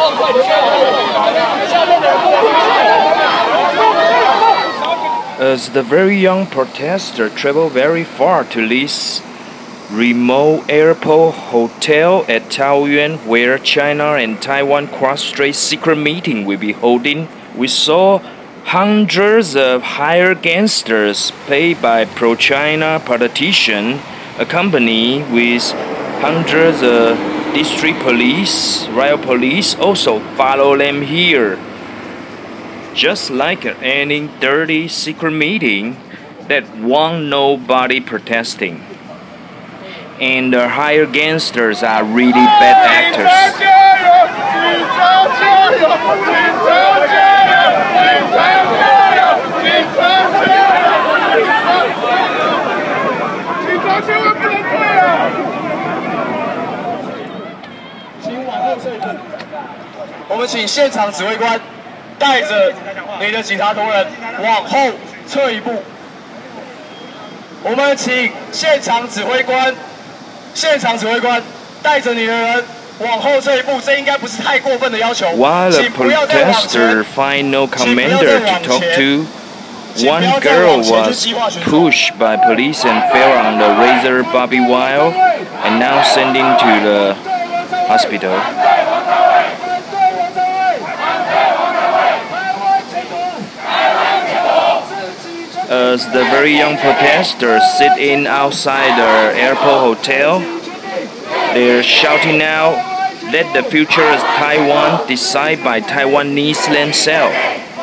As the very young protester traveled very far to this remote airport hotel at Taoyuan, where China and Taiwan cross-strait secret meeting will be holding, we saw hundreds of hired gangsters paid by pro-China politicians, accompanied with hundreds of district police, riot police also follow them here. Just like any dirty secret meeting that want nobody protesting. And the hired gangsters are really bad actors. 我们请现场指挥官带着你的警察同仁往后撤一步。我们请现场指挥官带着你的人往后撤一步，这应该不是太过分的要求。 While the protester find no commander to talk to, one girl was pushed by police and fell on the razor barbed wire and now sending to the hospital. As the very young protesters sit in outside the airport hotel, they're shouting out, "Let the future of Taiwan decide by Taiwanese themselves."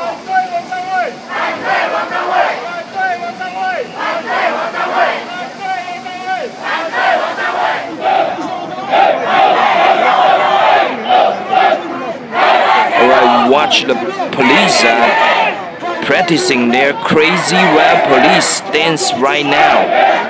Alright, watch the police practicing their crazy rap police dance right now.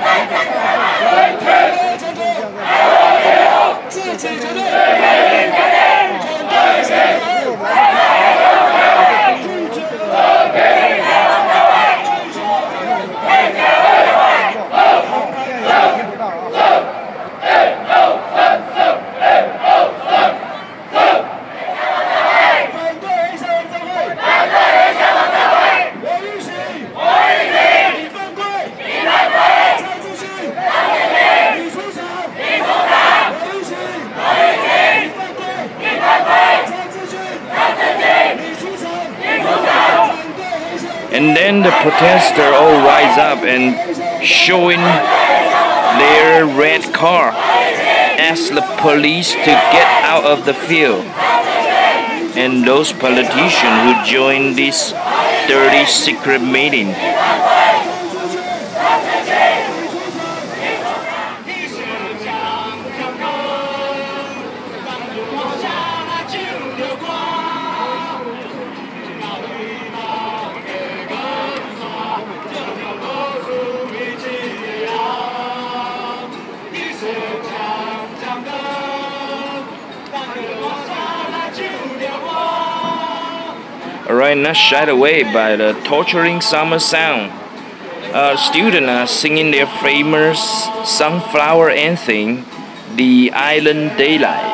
And then the protesters all rise up and showing their red car, ask the police to get out of the field. And those politicians who joined this dirty secret meeting. Alright, not shied away by the torturing summer sound. Students are singing their famous sunflower anthem, The Island Daylight.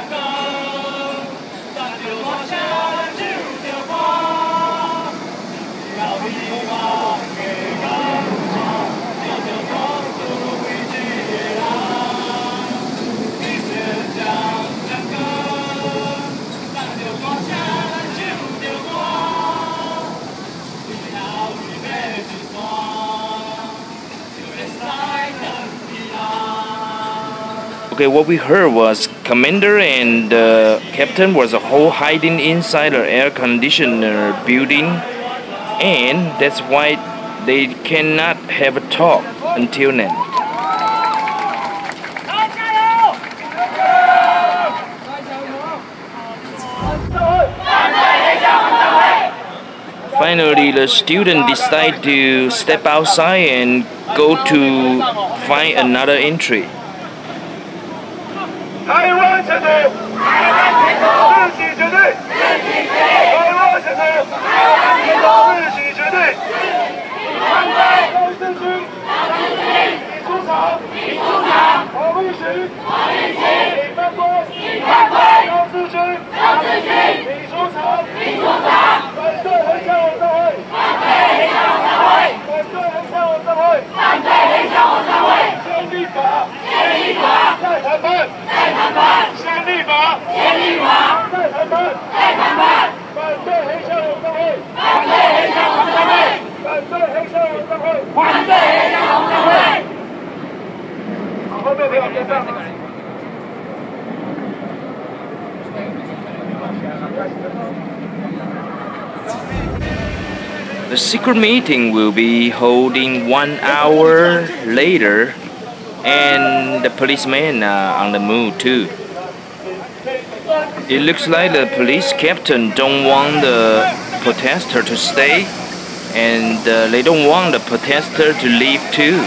Okay, what we heard was commander and captain was a whole hiding inside an air conditioner building, and that's why they cannot have a talk until then. Finally, the student decide to step outside and go to find another entry. 台湾前途，自己绝对，台湾前途，自己绝对。张志军，你出场，黄立行，李犯规，张志军。 法！严厉法！再谈判！再谈判！反对黑箱网站会！反对黑箱网站会！反对黑箱网站会！反对黑箱网站会！后面没有跟上。 The secret meeting will be holding 1 hour later, and the policemen are on the move too. It looks like the police captain don't want the protester to stay, and they don't want the protester to leave too.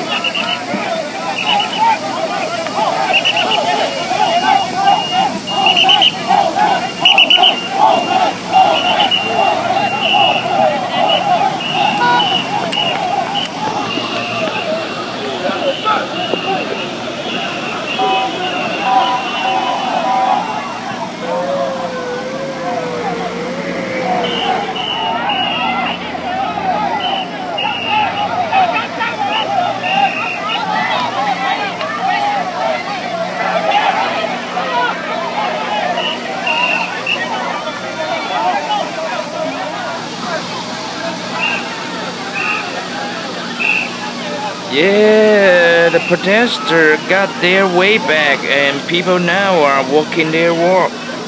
Yeah, the protesters got their way back and people now are walking their walk.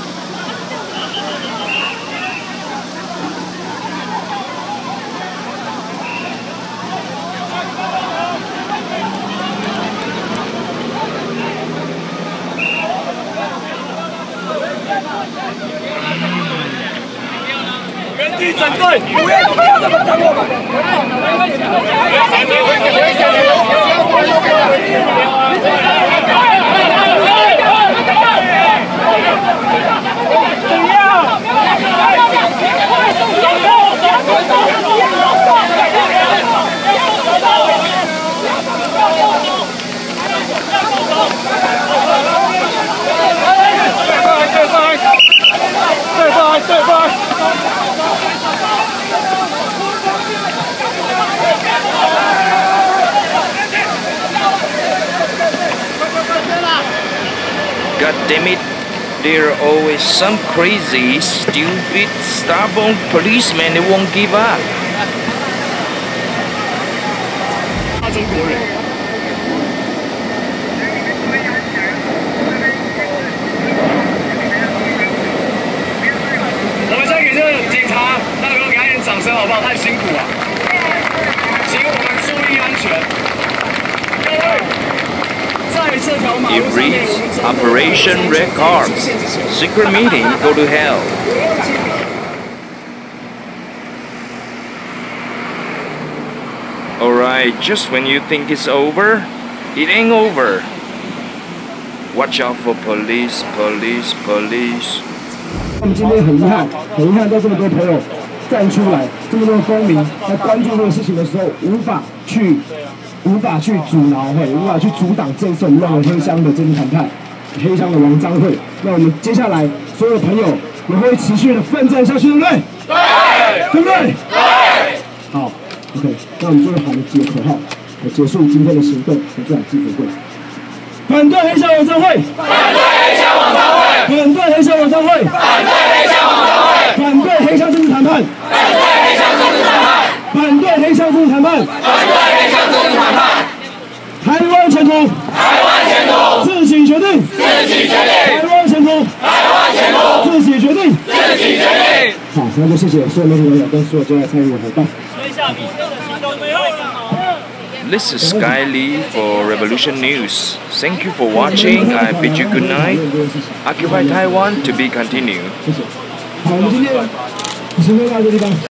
God damn it, there are always some crazy, stupid, stubborn policemen that won't give up. 中国人。我们先给这警察大哥给他点掌声好不好？太辛苦了，请我们注意安全。各位。 It reads Operation Red Cards. Secret meeting, go to hell. Alright, just when you think it's over, it ain't over. Watch out for police, police, police. 我们今天很遗憾，在这么多朋友站出来，这么多公民在关注这个事情的时候，无法去阻挠无法去阻挡这次我们认为黑箱的政治谈判，黑箱的王章会。那我们接下来所有朋友也会持续的奋战下去，对不对？对，对不对？对。好 ，OK， 那我们最后喊了几个口号，来结束今天的行动和这场记者会。反对黑箱王章会！反对黑箱王章会！反对黑箱王章会！反对黑箱王章会！反对黑箱政治谈判！反对黑箱政治谈判！反对黑箱政治谈判！反对黑箱政治谈判！台湾前途！台湾前途！自己决定！自己决定！台湾前途！台湾前途！自己决定！自己决定！好，那就谢谢所有媒体朋友跟所有接下来参与的伙伴。 This is Sky Lee for Revolution News. Thank you for watching. I bid you good night. Occupy Taiwan to be continued. 谢谢。好，我们今天行动到这个地方。